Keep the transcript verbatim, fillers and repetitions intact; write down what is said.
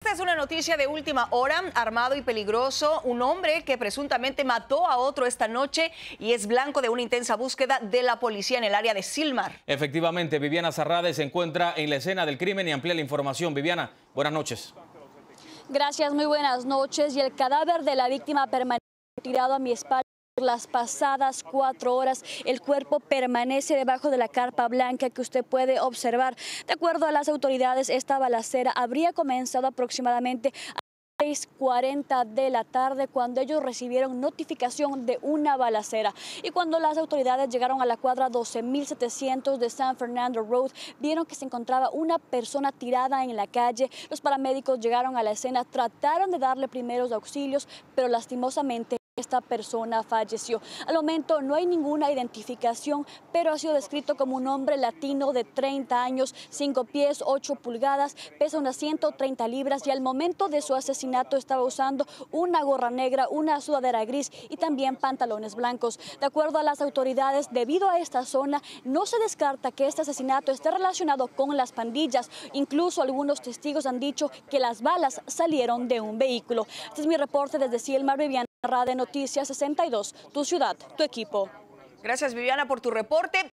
Esta es una noticia de última hora. Armado y peligroso, un hombre que presuntamente mató a otro esta noche y es blanco de una intensa búsqueda de la policía en el área de Silmar. Efectivamente, Viviana Zarrade se encuentra en la escena del crimen y amplía la información. Viviana, buenas noches. Gracias, muy buenas noches. Y el cadáver de la víctima permanece tirado a mi espalda. Las pasadas cuatro horas, el cuerpo permanece debajo de la carpa blanca que usted puede observar. De acuerdo a las autoridades, esta balacera habría comenzado aproximadamente a seis cuarenta de la tarde cuando ellos recibieron notificación de una balacera. Y cuando las autoridades llegaron a la cuadra doce mil setecientos de San Fernando Road, vieron que se encontraba una persona tirada en la calle. Los paramédicos llegaron a la escena, trataron de darle primeros auxilios, pero lastimosamente esta persona falleció. Al momento no hay ninguna identificación, pero ha sido descrito como un hombre latino de treinta años, cinco pies, ocho pulgadas, pesa unas ciento treinta libras y al momento de su asesinato estaba usando una gorra negra, una sudadera gris y también pantalones blancos. De acuerdo a las autoridades, debido a esta zona, no se descarta que este asesinato esté relacionado con las pandillas. Incluso algunos testigos han dicho que las balas salieron de un vehículo. Este es mi reporte desde Silmar, Viviana Zarrade, Noticias sesenta y dos, tu ciudad, tu equipo. Gracias, Viviana, por tu reporte.